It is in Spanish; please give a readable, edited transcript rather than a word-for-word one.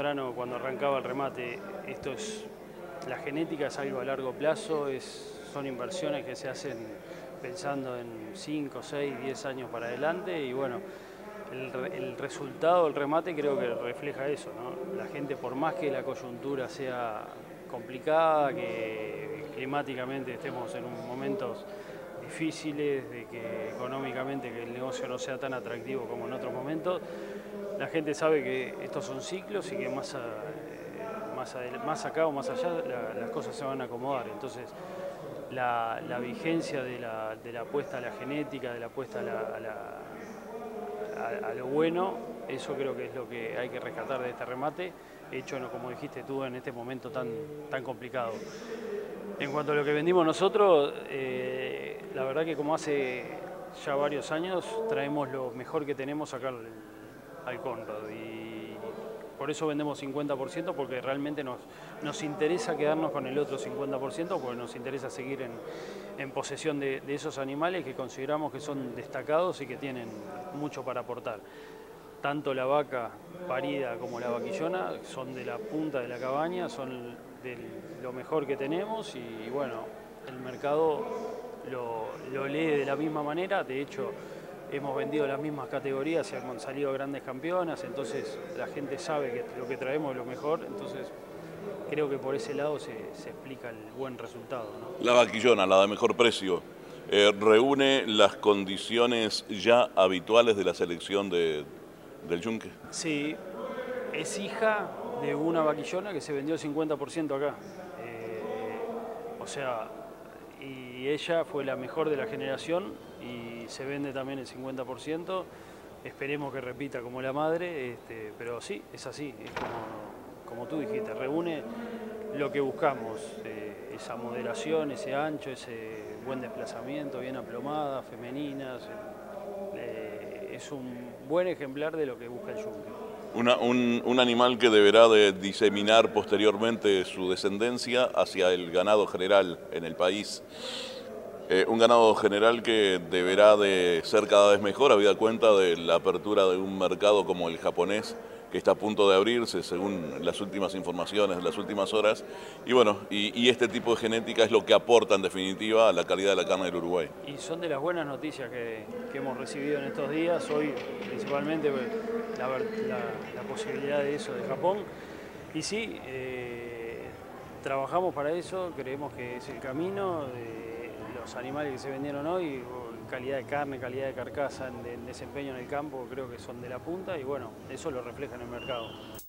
temprano cuando arrancaba el remate, la genética es algo a largo plazo, son inversiones que se hacen pensando en 5, 6, 10 años para adelante y bueno, el resultado del remate creo que refleja eso, ¿no? La gente, por más que la coyuntura sea complicada, que climáticamente estemos en momentos difíciles, de que económicamente que el negocio no sea tan atractivo como en otros momentos, la gente sabe que estos son ciclos y que más acá o más allá las cosas se van a acomodar. Entonces la vigencia de la apuesta a la genética, de la apuesta a lo bueno, eso creo que es lo que hay que rescatar de este remate, hecho, como dijiste tú, en este momento tan complicado. En cuanto a lo que vendimos nosotros, la verdad que como hace ya varios años traemos lo mejor que tenemos acá al Conrad y por eso vendemos 50%, porque realmente nos interesa quedarnos con el otro 50%, porque nos interesa seguir en posesión de esos animales que consideramos que son destacados y que tienen mucho para aportar. Tanto la vaca parida como la vaquillona son de la punta de la cabaña, son de lo mejor que tenemos y bueno, el mercado lo lee de la misma manera. De hecho, hemos vendido las mismas categorías y han salido grandes campeonas, entonces la gente sabe que lo que traemos es lo mejor, entonces creo que por ese lado se explica el buen resultado, ¿no? La vaquillona, la de mejor precio, reúne las condiciones ya habituales de la selección del yunque. Sí, es hija de una vaquillona que se vendió el 50% acá. O sea, y ella fue la mejor de la generación y se vende también el 50%. Esperemos que repita como la madre, pero sí, es así, es como tú dijiste, reúne lo que buscamos, esa moderación, ese ancho, ese buen desplazamiento, bien aplomada, femeninas. Es un buen ejemplar de lo que busca el yunque. Un animal que deberá de diseminar posteriormente su descendencia hacia el ganado general en el país. Un ganado general que deberá de ser cada vez mejor, habida cuenta de la apertura de un mercado como el japonés, que está a punto de abrirse según las últimas informaciones de las últimas horas. Y bueno, y este tipo de genética es lo que aporta en definitiva a la calidad de la carne del Uruguay. Y son de las buenas noticias que hemos recibido en estos días, hoy principalmente la posibilidad de eso de Japón. Y sí, trabajamos para eso, creemos que es el camino. Los animales que se vendieron hoy, calidad de carne, calidad de carcasa, en desempeño en el campo, creo que son de la punta y bueno, eso lo refleja en el mercado.